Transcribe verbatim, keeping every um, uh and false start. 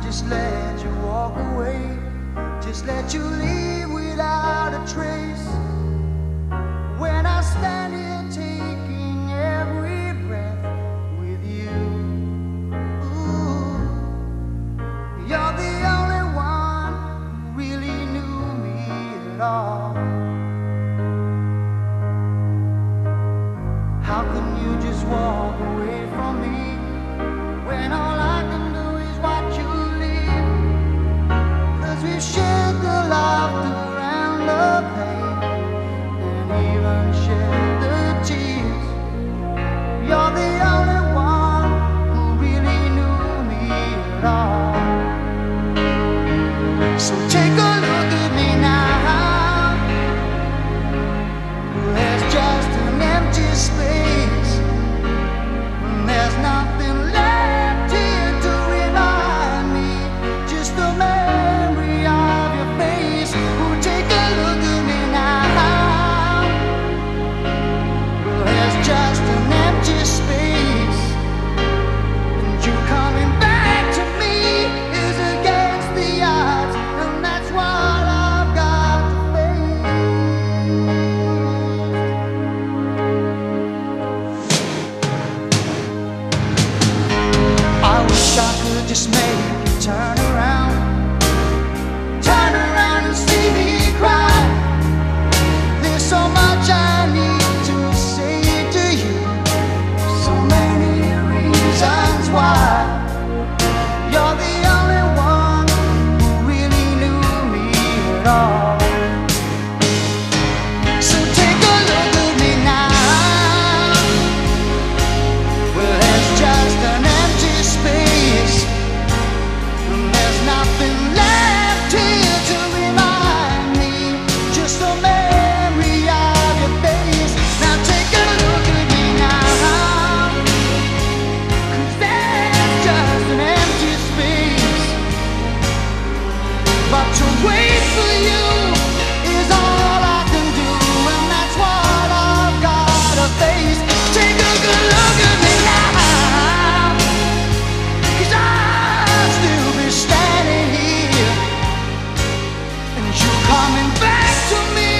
just let you walk away, just let you leave without a trace. When I stand here taking every breath with you, ooh, you're the only one who really knew me at all. How can you just walk away from me when all I can do is watch you leave? 'Cause we've shared the laughter and the pain, and even shared the tears. You're the only one who really knew me at all. So take a look at me now. There's just an empty space, and there's nothing left here to remind me, just the memory of your face. Oh, take a look at me now. Well, there's just an empty space, and you coming back to me is against the odds, and that's what I've got to face. I wish I could just make you turn around, turn around and see me cry. There's so much I need to say to you, so many reasons why. You're the only one who really knew me at all. So take a look at me now. Well, there's just an empty space, and there's nothing left here to remind me, just the memory of your face. Now take a look at me now, 'cause there's just an empty space, but to wait for you is all I can do, and that's what I've gotta face. Take a good look at me now, 'cause I'll still be standing here, and you coming back to me